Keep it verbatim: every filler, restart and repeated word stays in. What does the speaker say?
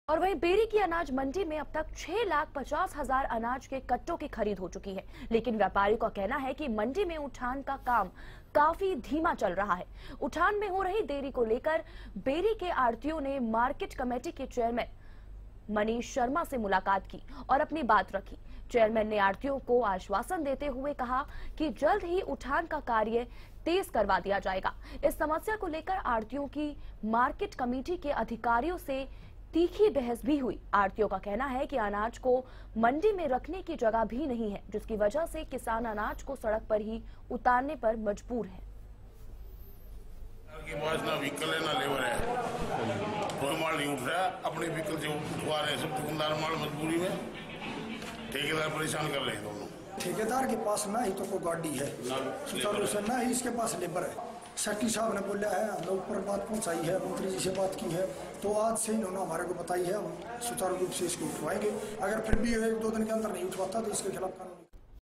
और वहीं बेरी की अनाज मंडी में अब तक छह लाख पचास हजार अनाज के कट्टों की खरीद हो चुकी है, लेकिन व्यापारियों का कहना है कि मंडी में उठान का काम काफी धीमा चल रहा है। उठान में हो रही देरी को लेकर बेरी के आढ़तियों ने मार्केट कमेटी के चेयरमैन मनीष शर्मा से मुलाकात की और अपनी बात रखी। चेयरमैन ने आढ़तियों को आश्वासन देते हुए कहा कि जल्द ही उठान का कार्य तेज करवा दिया जाएगा। इस समस्या को लेकर आढ़तियों की मार्केट कमेटी के अधिकारियों से तीखी बहस भी हुई। आढ़तियों का कहना है कि अनाज को मंडी में रखने की जगह भी नहीं है, जिसकी वजह से किसान अनाज को सड़क पर ही उतारने पर मजबूर है। के पास ना व्हीकल है ना लेबर है, कोई माल नहीं उठ रहा। अपने व्हीकल से उठवा रहे हैं सब दुकानदार माल, मजबूरी में ठेकेदार परेशान कर रहे हैं दोनों। ठेकेदार के पास ना ही तो कोई गाड़ी है, ना ही इसके पास लेबर है। सेक्रेटरी साहब ने बोला है, हमने ऊपर बात पहुंचाई है, मंत्री जी से बात की है, तो आज से इन्होंने हमारे को बताई है हम सुचारू रूप से इसको उठवाएंगे। अगर फिर भी एक दो दिन के अंदर नहीं उठवाता तो इसके खिलाफ कानूनी